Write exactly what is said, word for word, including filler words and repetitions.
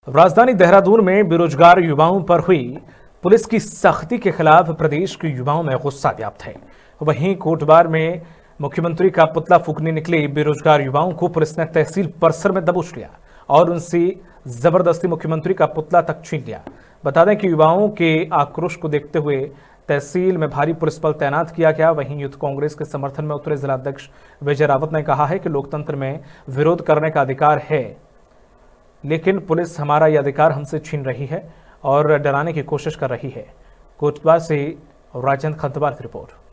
राजधानी देहरादून में बेरोजगार युवाओं पर हुई पुलिस की सख्ती के खिलाफ प्रदेश के युवाओं में गुस्सा व्याप्त है। वहीं कोटबार में मुख्यमंत्री का पुतला फूंकने निकले बेरोजगार युवाओं को पुलिस ने तहसील परिसर में दबोच लिया और उनसे जबरदस्ती मुख्यमंत्री का पुतला तक छीन लिया। बता दें कि युवाओं के आक्रोश को देखते हुए तहसील में भारी पुलिस बल तैनात किया गया। वहीं यूथ कांग्रेस के समर्थन में उतरे जिलाध्यक्ष विजय रावत ने कहा है कि लोकतंत्र में विरोध करने का अधिकार है, लेकिन पुलिस हमारा यह अधिकार हमसे छीन रही है और डराने की कोशिश कर रही है। कोटबार से राजेंद्र खंतवार की रिपोर्ट।